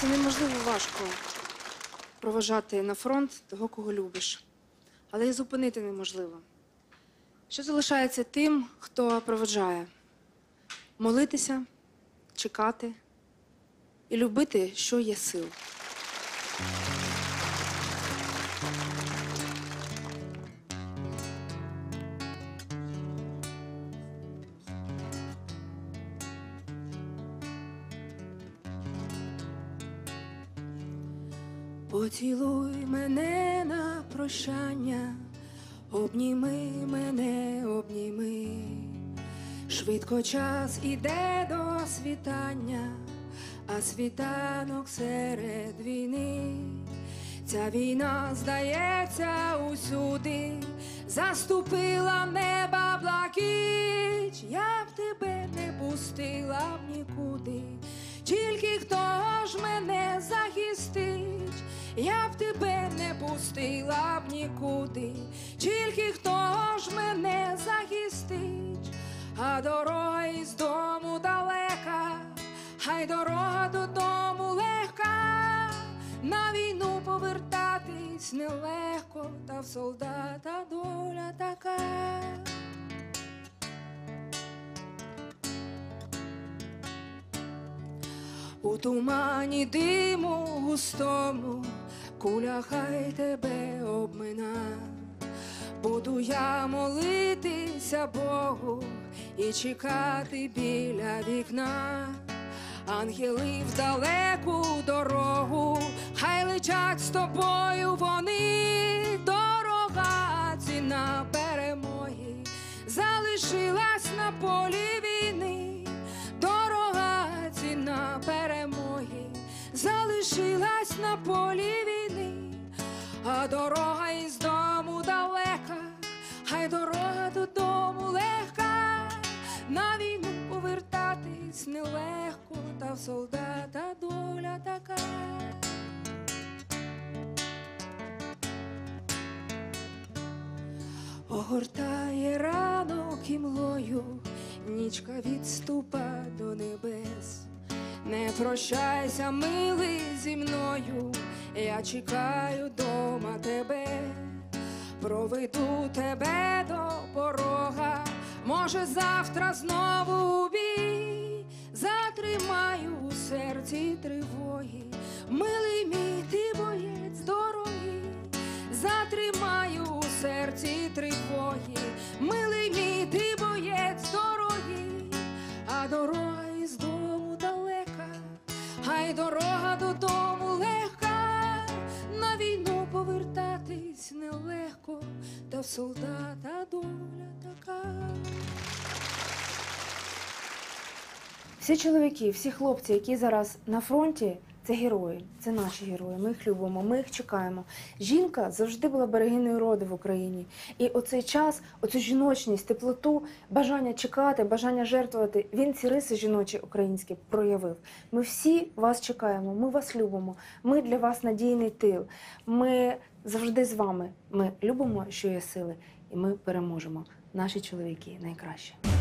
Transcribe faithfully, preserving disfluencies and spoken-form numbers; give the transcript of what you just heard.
Це неможливо важко проважати на фронт того, кого любиш. Але і зупинити неможливо. Що залишається тим, хто проведжає? Молитися, чекати і любити, що є сил. Поцілуй мене на прощання, обніми мене, обніми. Швидко час іде до світання, а світанок серед війни. Ця війна, здається, усюди заступила неба блакить. Я б тебе не пустила б нікуди, тільки хто ж мене захистить. Я б тебе не пустила б нікуди, тільки хто ж мене захистить. А дорога із дому далека, хай дорога додому легка. На війну повертатись нелегко, та в солдата доля така. У тумані диму густому куля хай тебе обмина. Буду я молитися Богу і чекати біля вікна. Ангели в далеку дорогу, хай летять з тобою вони. Дорога ціна перемоги залишилась на полі війни. Дорога ціна перемоги залишилась на полі війни. А дорога із дому далека, хай дорога додому легка. На війну повертатись нелегко, та в солдата доля така. Огортає ранок імлою, нічка відступа до небес. Не прощайся, милий, зі мною, я чекаю дома тебе. Проведу тебе до порога, може завтра знову у бій. Затримаю у серці тривоги, милий мій, ти боєць дорогий. Затримаю у серці тривоги, милий мій, ти боєць дорогий. А дорога із дому далека, хай дорога додому легка. На війну повертатись нелегко, та в солдата доля така. Всі чоловіки, всі хлопці, які зараз на фронті, це герої, це наші герої, ми їх любимо, ми їх чекаємо. Жінка завжди була берегинею роду в Україні. І оцей час, оцю жіночність, теплоту, бажання чекати, бажання жертвувати, він ці риси жіночі українські проявив. Ми всі вас чекаємо, ми вас любимо, ми для вас надійний тил, ми завжди з вами, ми любимо, що є сили, і ми переможемо. Наші чоловіки найкраще.